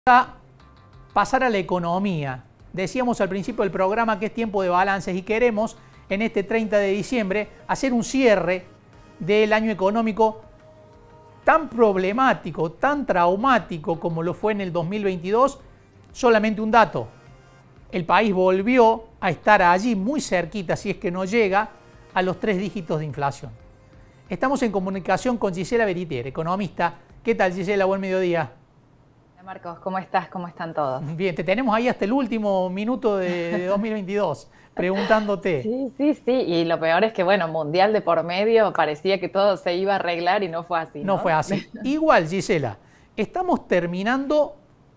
A pasar a la economía. Decíamos al principio del programa que es tiempo de balances y queremos en este 30 de diciembre hacer un cierre del año económico tan problemático, tan traumático como lo fue en el 2022. Solamente un dato: el país volvió a estar allí muy cerquita, si es que no llega a los 3 dígitos de inflación. Estamos en comunicación con Gisela Veritier, economista. ¿Qué tal, Gisela? Buen mediodía. Marcos, ¿cómo estás? ¿Cómo están todos? Bien, te tenemos ahí hasta el último minuto de 2022 preguntándote. Sí, y lo peor es que, bueno, mundial de por medio, parecía que todo se iba a arreglar y no fue así, No ¿no? fue así. Igual, Gisela, estamos terminando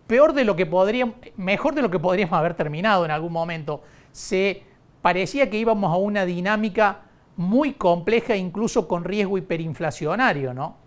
mejor de lo que podríamos haber terminado en algún momento. Parecía que íbamos a una dinámica muy compleja, incluso con riesgo hiperinflacionario, ¿no?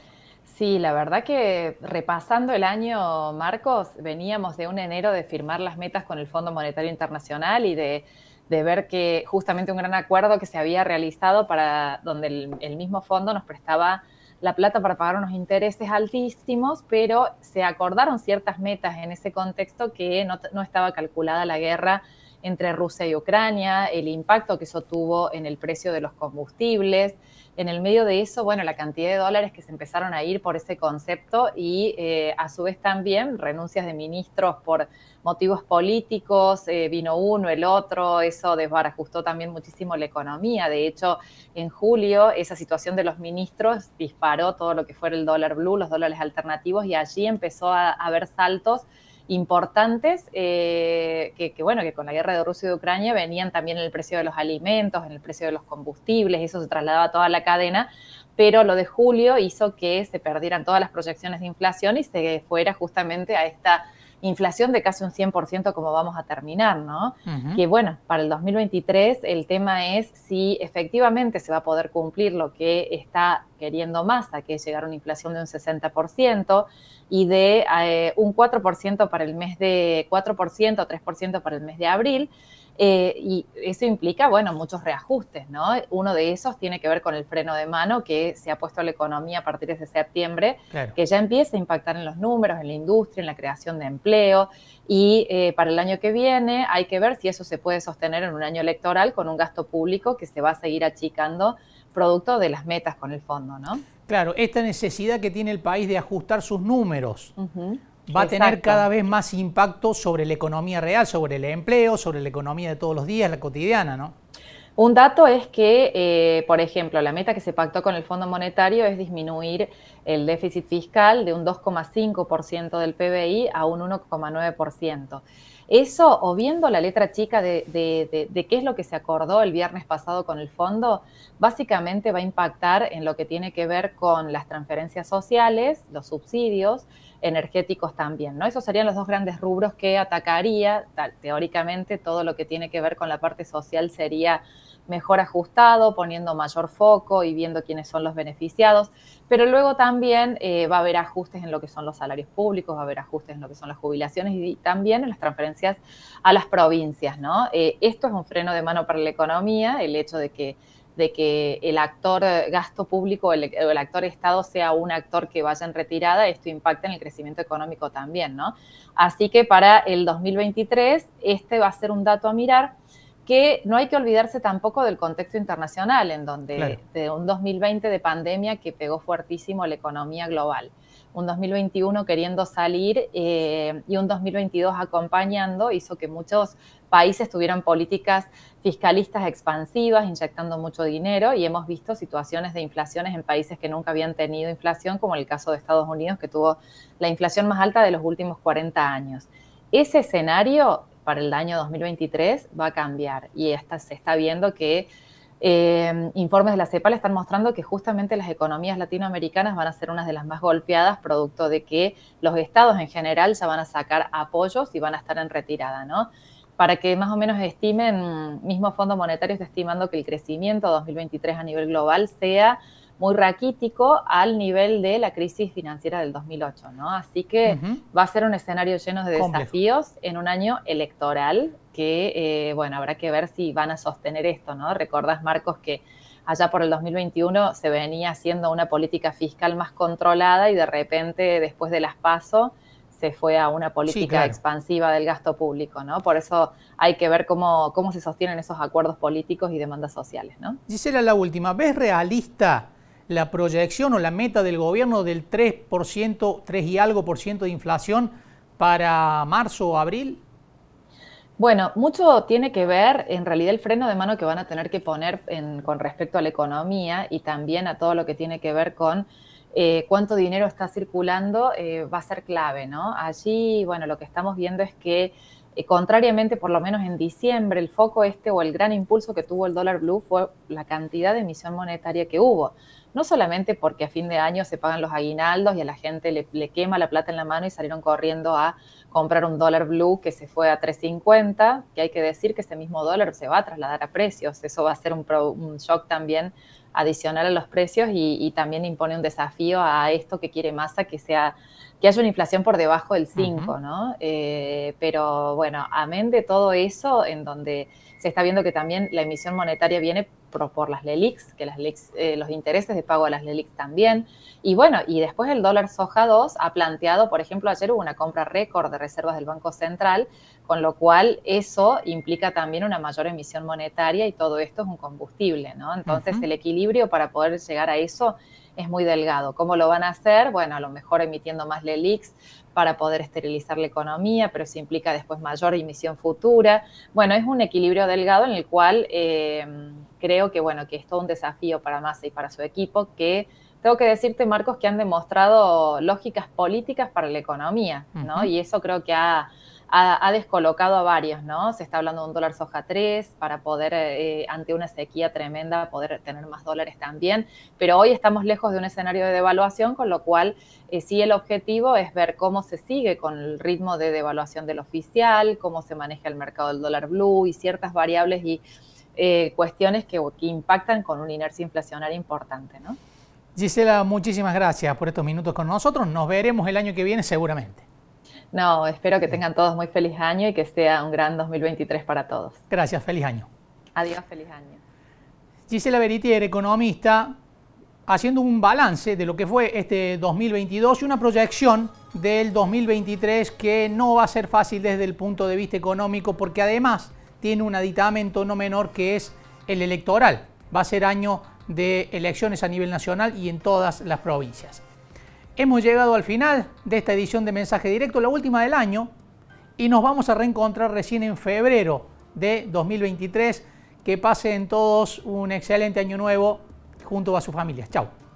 Sí, la verdad que repasando el año, Marcos, veníamos de un enero de firmar las metas con el Fondo Monetario Internacional y de ver que justamente un gran acuerdo que se había realizado para donde el mismo fondo nos prestaba la plata para pagar unos intereses altísimos, pero se acordaron ciertas metas en ese contexto que no estaba calculada la guerra entre Rusia y Ucrania, el impacto que eso tuvo en el precio de los combustibles. En el medio de eso, bueno, la cantidad de dólares que se empezaron a ir por ese concepto y a su vez también renuncias de ministros por motivos políticos, vino uno, el otro, eso desbarajustó también muchísimo la economía. De hecho, en julio esa situación de los ministros disparó todo lo que fuera el dólar blue, los dólares alternativos, y allí empezó a haber saltos importantes que con la guerra de Rusia y de Ucrania venían también en el precio de los alimentos, en el precio de los combustibles, eso se trasladaba a toda la cadena, pero lo de julio hizo que se perdieran todas las proyecciones de inflación y se fuera justamente a esta inflación de casi un 100% como vamos a terminar, ¿no? Que bueno, para el 2023 el tema es si efectivamente se va a poder cumplir lo que está queriendo Massa, que es llegar a una inflación de un 60% y de un 4% para el mes de 4%, 3% para el mes de abril. Y eso implica, bueno, muchos reajustes, ¿no? Uno de esos tiene que ver con el freno de mano que se ha puesto a la economía a partir de septiembre, claro, que ya empieza a impactar en los números, en la industria, en la creación de empleo. Y para el año que viene hay que ver si eso se puede sostener en un año electoral con un gasto público que se va a seguir achicando producto de las metas con el fondo, ¿no? Claro, esta necesidad que tiene el país de ajustar sus números va a tener cada vez más impacto sobre la economía real, sobre el empleo, sobre la economía de todos los días, la cotidiana, ¿no? Un dato es que, por ejemplo, la meta que se pactó con el Fondo Monetario es disminuir el déficit fiscal de un 2,5% del PBI a un 1,9%. Eso, o viendo la letra chica de qué es lo que se acordó el viernes pasado con el fondo, básicamente va a impactar en lo que tiene que ver con las transferencias sociales, los subsidios, energéticos también, ¿no? Esos serían los dos grandes rubros que atacaría. Teóricamente, todo lo que tiene que ver con la parte social sería mejor ajustado, poniendo mayor foco y viendo quiénes son los beneficiados, pero luego también va a haber ajustes en lo que son los salarios públicos, va a haber ajustes en lo que son las jubilaciones y también en las transferencias a las provincias, ¿no? Esto es un freno de mano para la economía, el hecho de que el actor gasto público o el actor Estado sea un actor que vaya en retirada, esto impacta en el crecimiento económico también, ¿no? Así que para el 2023 este va a ser un dato a mirar, que no hay que olvidarse tampoco del contexto internacional, en donde claro, de un 2020 de pandemia que pegó fuertísimo a la economía global, un 2021 queriendo salir y un 2022 acompañando, hizo que muchos países tuvieran políticas fiscalistas expansivas, inyectando mucho dinero, y hemos visto situaciones de inflaciones en países que nunca habían tenido inflación, como el caso de Estados Unidos, que tuvo la inflación más alta de los últimos 40 años. Ese escenario para el año 2023 va a cambiar y se está viendo que informes de la CEPAL están mostrando que justamente las economías latinoamericanas van a ser unas de las más golpeadas, producto de que los estados en general ya van a sacar apoyos y van a estar en retirada, ¿no? Para que más o menos estimen, mismo Fondo Monetario está estimando que el crecimiento 2023 a nivel global sea muy raquítico al nivel de la crisis financiera del 2008, ¿no? Así que va a ser un escenario lleno de desafíos en un año electoral que, bueno, habrá que ver si van a sostener esto, ¿no? Recordás, Marcos, que allá por el 2021 se venía haciendo una política fiscal más controlada y de repente, después de las PASO, se fue a una política sí, claro, expansiva del gasto público, ¿no? Por eso hay que ver cómo se sostienen esos acuerdos políticos y demandas sociales, ¿no? Gisela, la última, ¿ves realista la proyección o la meta del gobierno del 3%, 3 y algo por ciento de inflación para marzo o abril? Bueno, mucho tiene que ver en realidad el freno de mano que van a tener que poner con respecto a la economía y también a todo lo que tiene que ver con cuánto dinero está circulando, va a ser clave, ¿no? Allí, bueno, lo que estamos viendo es que contrariamente, por lo menos en diciembre, el foco o el gran impulso que tuvo el dólar blue fue la cantidad de emisión monetaria que hubo. No solamente porque a fin de año se pagan los aguinaldos y a la gente le quema la plata en la mano y salieron corriendo a comprar un dólar blue que se fue a 3.50, que hay que decir que ese mismo dólar se va a trasladar a precios. Eso va a ser un shock también adicional a los precios y también impone un desafío a esto que quiere Massa, que haya una inflación por debajo del 5, ¿no? Pero bueno, amén de todo eso, en donde se está viendo que también la emisión monetaria viene por las LELIQs, que las LELIQs, los intereses de pago a las LELIQs también. Y bueno, y después el dólar soja 2 ha planteado, por ejemplo, ayer hubo una compra récord de reservas del Banco Central, con lo cual eso implica también una mayor emisión monetaria y todo esto es un combustible, ¿no? Entonces el equilibrio para poder llegar a eso es muy delgado. ¿Cómo lo van a hacer? Bueno, a lo mejor emitiendo más LELIQs para poder esterilizar la economía, pero eso implica después mayor emisión futura. Bueno, es un equilibrio delgado en el cual creo que, bueno, que es todo un desafío para Massa y para su equipo, que tengo que decirte, Marcos, que han demostrado lógicas políticas para la economía, ¿no? Y eso creo que ha descolocado a varios, ¿no? Se está hablando de un dólar soja 3 para poder, ante una sequía tremenda, poder tener más dólares también, pero hoy estamos lejos de un escenario de devaluación, con lo cual sí el objetivo es ver cómo se sigue con el ritmo de devaluación del oficial, cómo se maneja el mercado del dólar blue y ciertas variables y cuestiones que impactan con una inercia inflacionaria importante, ¿no? Gisela, muchísimas gracias por estos minutos con nosotros. Nos veremos el año que viene seguramente. No, espero que tengan todos muy feliz año y que sea un gran 2023 para todos. Gracias, feliz año. Adiós, feliz año. Gisela Veritier, economista, haciendo un balance de lo que fue este 2022 y una proyección del 2023 que no va a ser fácil desde el punto de vista económico, porque además tiene un aditamento no menor que es el electoral. Va a ser año de elecciones a nivel nacional y en todas las provincias. Hemos llegado al final de esta edición de Mensaje Directo, la última del año, y nos vamos a reencontrar recién en febrero de 2023. Que pasen todos un excelente año nuevo junto a sus familias. Chao.